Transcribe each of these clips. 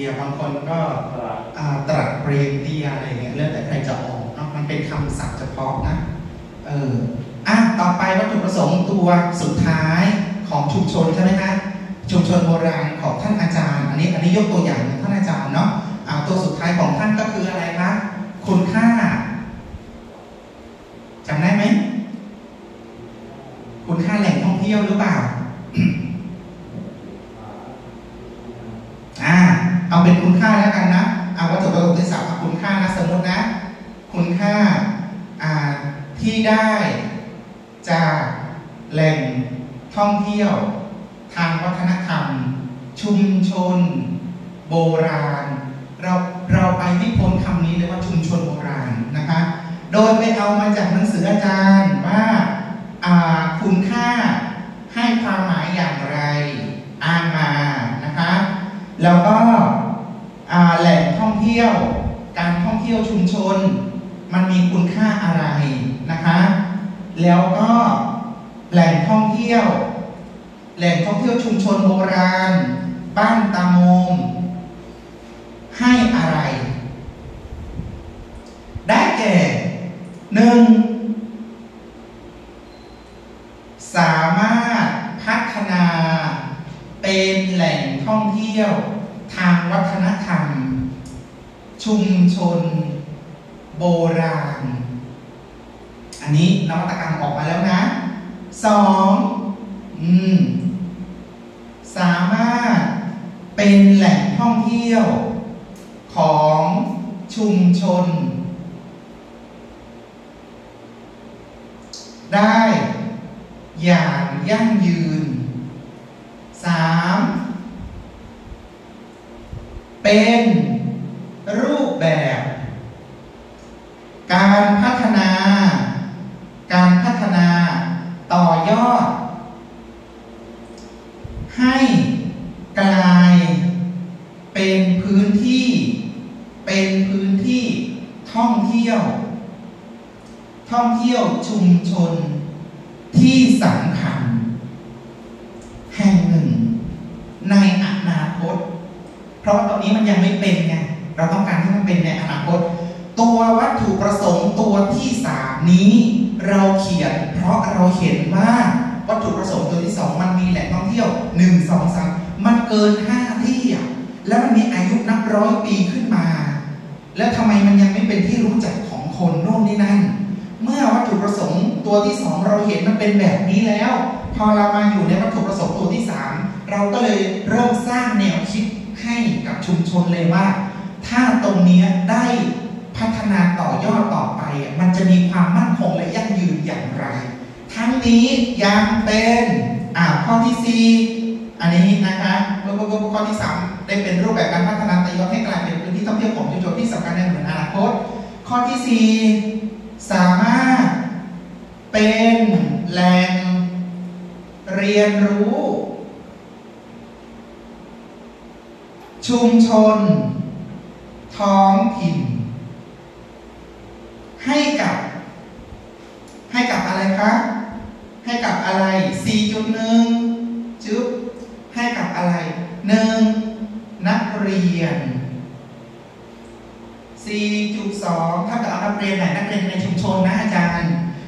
ยบางคนก็ตรัสเปรมเตียอะไรเงี้ยแล้วแต่ใครจะออกเนาะมันเป็นคำศัพท์เฉพาะนะต่อไปวัตถุประสงค์ตัวสุดท้ายของชุมชนใช่ไหมคะชุมชนโบราณของท่านอาจารย์อันนี้ยกตัวอย่างของท่านอาจารย์เนาะตัวสุดท้ายของท่านก็คืออะไรคะคุณค่าจำได้ไหมคุณค่าแหล่งท่องเที่ยวหรือเปล่า เอาเป็นคุณค่าแล้วกันนะวัตถุประสงค์ที่สามคุณค่านะสมมตินะคุณค่าที่ได้จากแหล่งท่องเที่ยวทางวัฒนธรรมชุมชนโบราณเราไปไม่พ้นคำนี้เลยว่าชุมชนโบราณนะคะโดยไปเอามาจากหนังสืออาจารย์ว่าคุณค่าให้ความหมายอย่างไรอ่านมานะคะแล้วก็แหล่งท่องเที่ยวการท่องเที่ยวชุมชนมันมีคุณค่าอะไรนะคะแล้วก็แหล่งท่องเที่ยวชุมชนโบราณบ้านตาโมมให้อะไรได้แก่1สามารถพัฒนาเป็นแหล่งท่องเที่ยวทางวัฒนธรรมชุมชนโบราณอันนี้นวัตกรรมออกมาแล้วนะ2สามารถเป็นแหล่งท่องเที่ยวของชุมชนได้อย่างยั่งยืน3เป็นรูปแบบการพัฒนาต่อยอดให้กลายเป็นพื้นที่ท่องเที่ยวชุมชนที่สำคัญแห่งหนึ่งในอนาคตเพราะตอนนี้มันยังไม่เป็นไงเราต้องการให้มันเป็นในอนาคตตัววัตถุประสงค์ตัวที่3นี้เราเขียนเพราะเราเห็นว่าวัตถุประสงค์ตัวที่2มันมีแหล่งท่องเที่ยว1 2 3มันเกิน5ที่แล้วมันมีอายุนับร้อยปีขึ้นมาแล้วทำไมมันยังไม่เป็นที่รู้จักของคนโน่นนี่นั่นเมื่อวัตถุประสงค์ตัวที่2เราเห็นมันเป็นแบบนี้แล้วพอเรามาอยู่ในวัตถุประสงค์ตัวที่3เราก็เลยเริ่มสร้างแนวคิดให้กับชุมชนเลยว่าถ้าตรงนี้ได้พัฒนาต่อยอดต่อไปมันจะมีความมั่นคงและยั่งยืนอย่างไรทั้งนี้ยังเป็นข้อที่4อันนี้นะคะข้อที่3ได้เป็นรูปแบบการพัฒนาต่อยอดให้กลายเป็นพื้นที่ท่องเที่ยวของชุมชนที่สำคัญในอนาคตข้อที่4สามารถเป็นแหล่งเรียนรู้ชุมชนท้องถิ่นให้กับอะไรคะให้กับอะไร 4.1 จุ๊บให้กับอะไร1นักเรียน 4.2 ถ้าเกิดเอานักเรียนไหนนักเรียนในชุมชนนะอาจารย์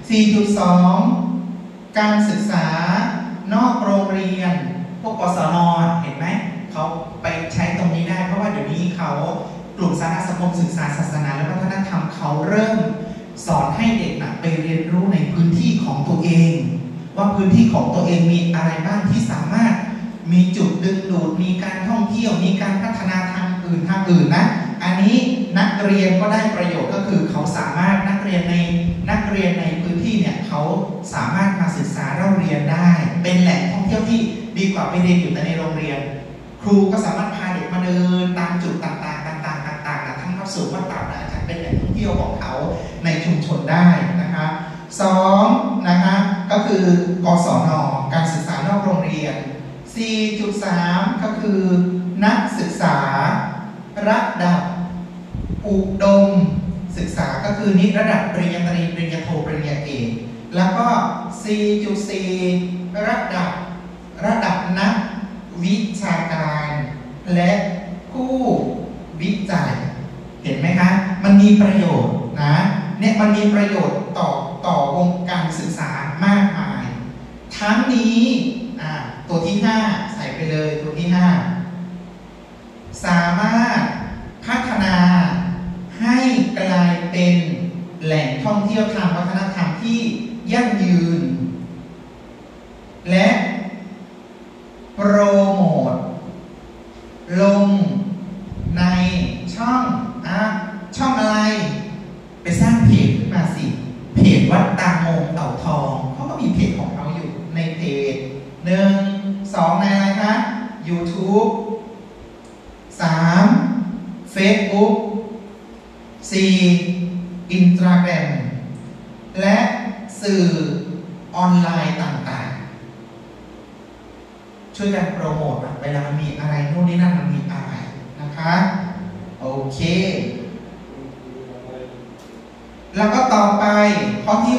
4.2 การศึกษานอกโรงเรียนพวกกศน.เห็นไหมเขาไปใช้ตรงนี้ได้เพราะว่าเดี๋ยวนี้เขากลุ่มสาธารณสังคมศึกษาศาสนาและวัฒนธรรมเขาเริ่มสอนให้เด็กไปเรียนรู้ในพื้นที่ของตัวเองว่าพื้นที่ของตัวเองมีอะไรบ้างที่สามารถมีจุดดึงดูดมีการท่องเที่ยวมีการพัฒนาทางอื่นนะอันนี้นักเรียนก็ได้ประโยชน์ก็คือเขาสามารถนักเรียนในพื้นที่เนี่ยเขาสามารถมาศึกษาเล่าเรียนได้เป็นแหล่งท่องเที่ยวที่ดีกว่าไปเรียนอยู่แต่ในโรงเรียนครูก็สามารถพาเด็กมาเดินตามจุดต่างทั้งวัดสูงวัดต่ำอาจจะเป็นแหล่งท่องเที่ยวของเขาในชุมชนได้นะคะ2นะคะก็คือกศน.การศึกษานอกโรงเรียน 4.3 ก็คือนักศึกษาระดับอุดมศึกษาก็คือนี่ระดับปริญญาตรีปริญญาโทปริญญาเอกแล้วก็ 4.4 ระดับนักวิชาการและผู้มีประโยชน์นะเนี่ยมันมีประโยชน์ต่อวงการศึกษามากมายทั้งนี้ตัวที่5ใส่ไปเลยตัวที่5สามารถพัฒนาให้กลายเป็นแหล่งท่องเที่ยวทางวัฒนธรรมที่ยั่งยืนและโปรโมทลงในช่องอะไรไปสร้างเพจขึ้นมาสิเพจวัดตามงเต่าทองเขาก็มีเพจของเขาอยู่ในเพจ1 2ในอะไรคะ YouTube 3 Facebook 4 Instagram และสื่อออนไลน์ต่างๆช่วยกันโปรโมทเวลามันมีอะไรโน่นนี่นั่นมันมีอะไรนะคะโอเคแล้วก็ต่อไปข้อที่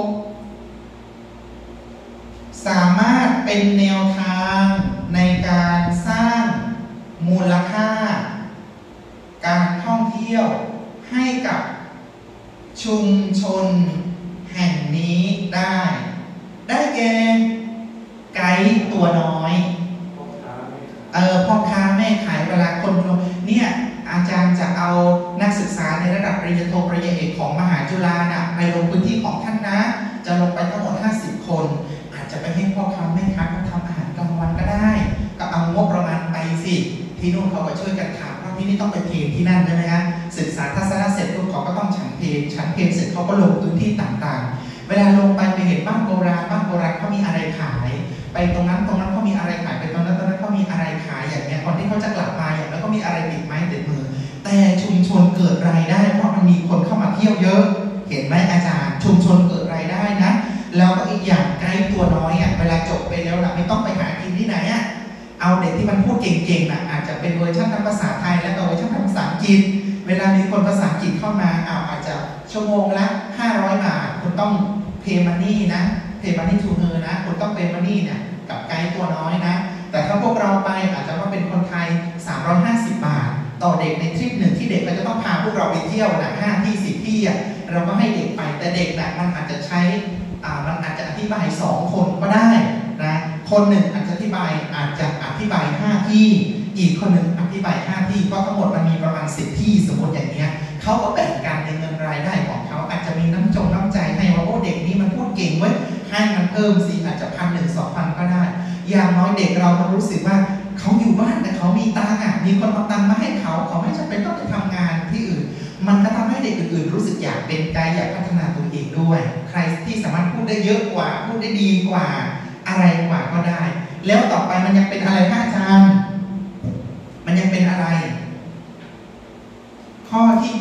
6สามารถเป็นแนวทางในการสร้างมูลค่าการท่องเที่ยวให้กับชุมชนแห่งนี้ได้แก่ไกด์ตัวน้อยพ่อค้าแม่ขายเวลาคนเนี่ยอาจารย์จะเอานักศึกษาในระดับปริญญาโทปริญญาเอกของมหาจุฬาไปลงพื้นที่ของท่านนะจะลงไปทั้งหมด50 คนอาจจะไปให้พ่อค้าแม่ค้าเขาทำอาหารกลางวันก็ได้ก็เอางบประมาณไปสิที่นู่นเขาก็ช่วยกันทำเพราะที่นี่ต้องไปเพลที่นั่นใช่ไหมคะศึกษาทัศนเสร็จปุ๊บเขาก็ต้องฉันเพลเสร็จเขาก็ลงพื้นที่ต่างๆเวลาลงไปเห็นบ้านโบราณเขามีอะไรขายไปตรงนั้นเขามีอะไรขายไปตรงนั้นเขามีอะไรขายอย่างเงี้ยก่อนที่เขาจะกลับมาอย่างแล้วก็มีอะไรติดไม้ติดมือแต่ชุมชนเกิดรายได้เพราะมันมีคนเข้ามาเที่ยวเยอะเห็นไหมอาจารย์ชุมชนเกิดรายได้นะแล้วก็อีกอย่างไกด์ตัวน้อยเวลาจบไปแล้วไม่ต้องไปหากินที่ไหนเอาเด็กที่มันพูดเก่งๆอาจจะเป็นเวอร์ชันทางภาษาไทยและเวอร์ชันทางภาษาอังกฤษเวลามีคนภาษาอังกฤษเข้ามาอาจจะชั่วโมงละ500 บาทคุณต้องเพย์มันนี่นะเพย์มันนี่ทูเฮอร์นะคุณต้องเพย์มันนี่เนี่ยกับไกด์ตัวน้อยนะแต่ถ้าพวกเราไปอาจจะว่าเป็นคนไทย350 บาทต่อเด็กในทริปหนึ่งที่เด็กก็จะต้องพาพวกเราไปเที่ยว5 ที่ 10 ที่เราก็ให้เด็กไปแต่เด็กมันอาจจะใช้มันอาจจะอธิบาย2 คนก็ได้นะคนหนึ่งอาจจะอธิบาย5 ที่อีกคนหนึ่งอธิบาย5 ที่เพราะทั้งหมดมันมีประมาณ10 ที่สมมติอย่างเงี้ยเขาก็แบ่งกันในเงินรายได้ของเขาอาจจะมีน้ำใจให้ว่าโอ้เด็กนี้มันพูดเก่งเว้ยให้มันเพิ่มสิอาจจะ1,000 2,000ก็ได้อย่างน้อยเด็กเราต้องรู้สึกว่าเขาอยู่บ้านแต่เขามีตังค์มีคนเอาตังค์มาให้เขาไม่จำเป็นต้องไปทำงานที่อื่นมันก็ทำให้เด็กอื่นๆรู้สึกอยากเป็นไกด์อยากพัฒนาตัวเองด้วยใครที่สามารถพูดได้เยอะกว่าพูดได้ดีกว่าอะไรกว่าก็ได้แล้วต่อไปมันยังเป็นอะไรคะอาจารย์มันยังเป็นอะไรข้อที่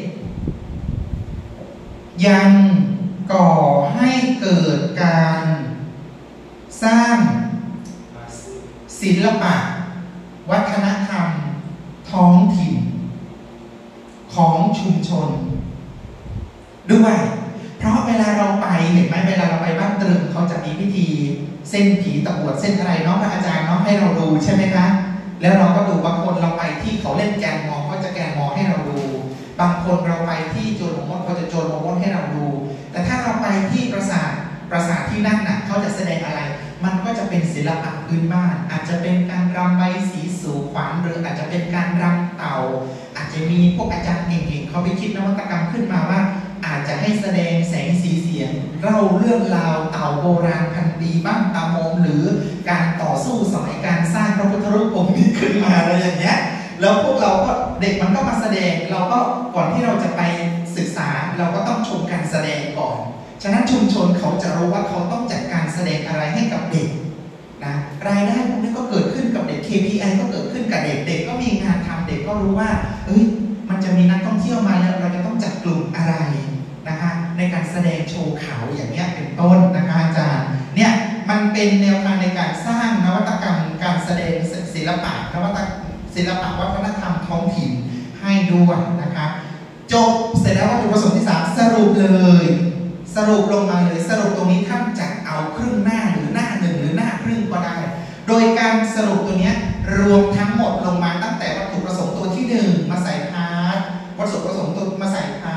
7ยังก่อให้เกิดการสร้างศิลปะวัฒนธรรมท้องถิ่นของชุมชนด้วยเพราะเวลาเราไปเห็นไหมเวลาเราไปบ้านตรึงเขาจะมีพิธีเส้นผีตะบวดเส้นอะไรเนาะพระอาจารย์เนาะให้เราดูใช่ไหมคะแล้วเราก็ดูบางคนเราไปที่เขาเล่นแกนมอเขาจะแกนมอให้เราดูบางคนเราไปที่โจรมดเขาจะโจรมดให้เราดูแต่ถ้าเราไปที่ปราสาทที่นั่นเขาจะแสดงอะไรมันก็จะเป็นศิลปะพื้นบ้านอาจจะเป็นการรำใบสีสู่ขวัญหรืออาจจะเป็นการรำเต่าอาจจะมีพวกอาจารย์เก่งๆเขาไปคิดนวัตกรรมขึ้นมาว่าอาจจะให้แสดงแสงสีเสียงเล่าเรื่องราวเต่าโบราณพันปีบ้างตามงหรือการต่อสู้สมัยการสร้างพระพุทธรูปองค์นี้ขึ้นมาอะไรอย่างเงี้ยแล้วพวกเราก็เด็กมันก็มาแสดงเราก็ก่อนที่เราจะไปศึกษาเราก็ต้องชมการแสดงก่อนฉะนั้นชุมชนเขาจะรู้ว่าเขาต้องจัดการแสดงอะไรให้กับเด็กนะรายได้พวกนี้ก็เกิดขึ้นกับเด็ก KPI ก็เกิดขึ้นกับเด็กเด็กก็มีงานทำเด็กก็รู้ว่ามันจะมีนักท่องเที่ยวมาแล้วเราจะต้องจัดกลุ่มอะไรนะคะในการแสดงโชว์เขาอย่างเงี้ยเป็นต้นนะคะอาจารย์เนี่ยมันเป็นแนวทางในการสร้างนวัตกรรมการแสดงศิลปะวัฒนธรรมท้องถิ่นให้ด้วยนะคะจบเสร็จแล้ววัตถุประสงค์ที่3สรุปเลยสรุปลงมาเลยสรุปตรงนี้ท่านจะเอาครึ่งหน้าหรือหน้า1หรือหน้าครึ่งก็ได้โดยการสรุปตัวนี้รวมทั้งหมดลงมาตั้งแต่วัตถุประสงค์ตัวที่1มาใส่พาร์ทวัตถุประสงค์ตัวมาใส่พา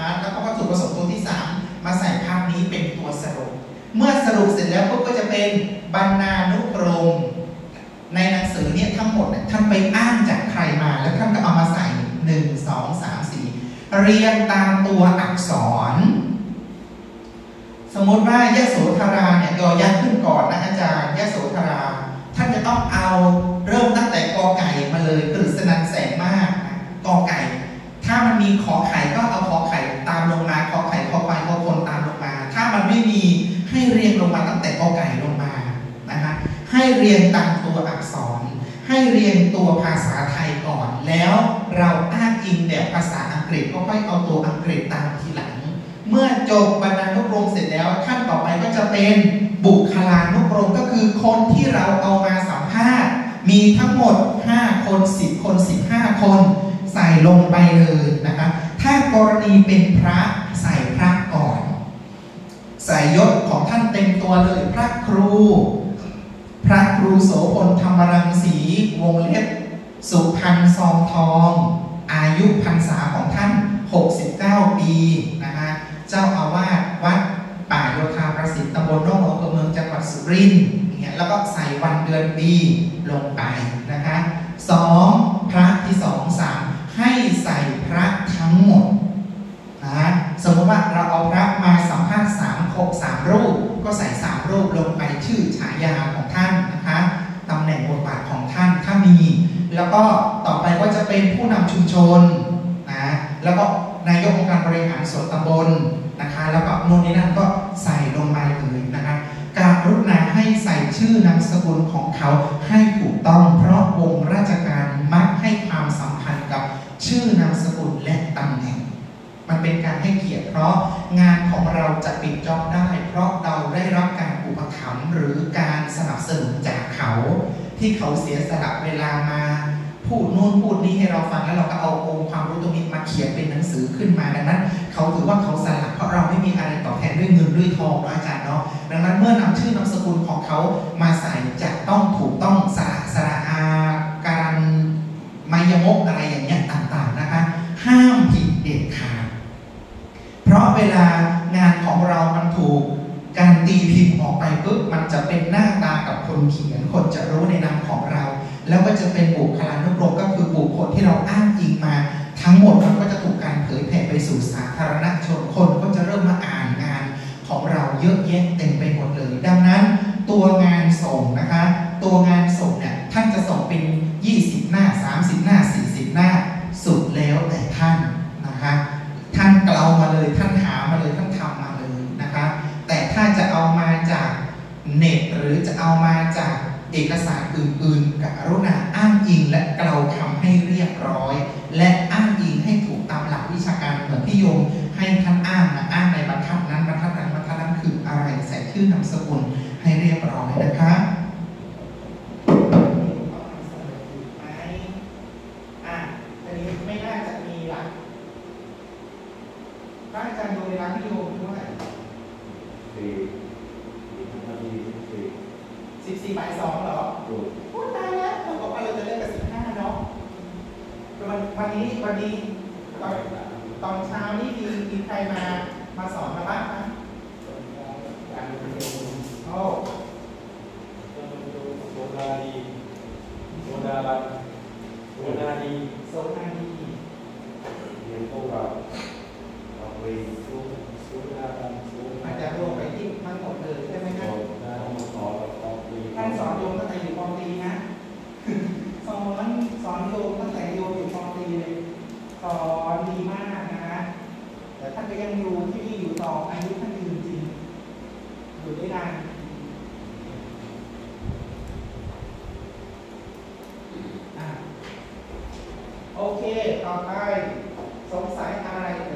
สรุปเสร็จแล้วก็จะเป็นบรรณานุกรมในหนังสือเนี่ยทั้งหมดท่านไปอ้างจากใครมาแล้วท่านก็เอามาใส่1 2 3 4เรียงตามตัวอักษรสมมติว่ายโสธราเนี่ยยอยักษ์ขึ้นก่อนนะอาจารย์ยโสธราท่านจะต้องเอาเริ่มตั้งแต่กอไก่มาเลยกฤษณันท์แสงมากกอไก่ถ้ามันมีขอไข่ก็เอาขอไข่ตามลงมาขอไข่ขอควายขอคนตามลงมาถ้ามันไม่มีให้เรียงลงมาตั้งแต่กอไก่ลงมานะคะให้เรียงตามตัวอักษรให้เรียงตัวภาษาไทยก่อนแล้วเราอ้างอิงแบบภาษาอังกฤษก็ค่อยเอาตัวอังกฤษตามทีหลังเมื่อจบบรรณานุกรมเสร็จแล้วขั้นต่อไปก็จะเป็นบุคลานุกรมก็คือคนที่เราเอามาสัมภาษณ์มีทั้งหมด5 คน10 คน15 คนใส่ลงไปเลยนะคะถ้ากรณีเป็นพระใส่พระก่อนใส่ยศของท่านเต็มตัวเลยพระครูโสพลธรรมรังสีวงเล็บสุพรรณซองทองอายุพรรษาของท่าน69 ปีนะคะเจ้าอาวาสวัดป่าโยธาประสิทธิ์ตำบลร่องหลวงอำเภอเมืองจังหวัดสุรินทร์เนี่ยแล้วก็ใส่วันเดือนปีลงไปนะคะ2พระที่2 3ให้ใส่พระทั้งหมดนะสมมติว่าเราเอาพระมาสัมภาษณ์3 รูปก็ใส่3 รูปลงไปชื่อฉายาของท่านนะคะตำแหน่งบทบาทของท่านถ้ามีแล้วก็ต่อไปก็จะเป็นผู้นำชุมชนนะแล้วก็นายกองค์การบริหารส่วนตำบลนะคะแล้วก็โน่นนี่นั่นก็ใส่ลงมาเลยนะคะการกรุณาให้ใส่ชื่อนามสกุลของเขาให้ถูกต้องเพราะวงราชการมักให้ความสำคัญกับชื่อนามสกุลและตำแหน่งมันเป็นการให้เกียรติเพราะงานของเราจะปิดจ็อบได้เพราะเราได้รับการอุปถัมภ์หรือการสนับสนุนจากเขาที่เขาเสียสละเวลามาพูดนู่นพูดนี่ให้เราฟังแล้วเราก็เอาองค์ความรู้ตรงนี้มาเขียนเป็นหนังสือขึ้นมาดังนั้นเขาถือว่าเขาสละเพราะเราไม่มีอะไรตอบแทนด้วยเงินด้วยทองนะอาจารย์เนาะดังนั้นเมื่อนำชื่อนามสกุลของเขามาใส่จะต้องถูกต้องสระอาการมายมกอะไรอย่างเงี้ยต่างๆนะคะห้ามผิดเด็ดขาดเพราะเวลางานของเรามันถูกการตีพิมพ์ออกไปปุ๊บมันจะเป็นหน้าตากับคนเขียนคนจะรู้ในนามของเราแล้วก็จะเป็นบุคลานุกรมก็คือบุคคลที่เราอ้างอิงมาทั้งหมดมันก็จะถูกการเผยแผ่ไปสู่สาธารณชนคนก็จะเริ่มมาอ่านงานของเราเยอะแยะเต็มไปหมดเลยดังนั้นตัวงานส่งนะคะตัวงานส่งเนี่ยท่านจะส่งเป็น20 หน้า30 หน้า40 หน้าสุดแล้วแต่ท่านนะคะท่านเกลามาเลยท่านหามาเลยท่านทำมาเลยนะคะแต่ถ้าจะเอามาจากเน็ตหรือจะเอามาจากเอกสารอื่นๆกรุณาอ้างอิงและเกลาคำให้เรียบร้อยและอ้างอิงให้ถูกตามหลักวิชาการเหมือนที่โยมให้ท่านอ้างนะอ้างในบรรทัดนั้นบรรทัดนั้นบรรทัดนั้นคืออะไรใส่ชื่อนามสกุลให้เรียบร้อยนะคะอันนี้ไม่น่าจะมีหลักถ้าอาจารย์ดูเวลาที่โยมเท่าไหร่14 บ่าย 2เหรอพูดตายแล้วเราบอกว่าเราจะเล่นกับ15เนาะวันนี้ตอนเช้านี่มีใครมาสอนมาบ้างคะโอ้โซนาดีเรียนพวกเราไปอาจจะรวมไปที่ทั้งหมดเลยใช่ไหมครับท่านสอนโยมตั้งแต่อยู่ป.ตรีนะสอนโยมตั้งแต่โยมอยู่ป.ตรีเลยสอนดีมากนะแต่ท่านก็ยังอยู่ที่นี่อยู่ต่ออายุท่านยืนจริงอยู่ได้นานโอเคต่อไปสงสัยอะไร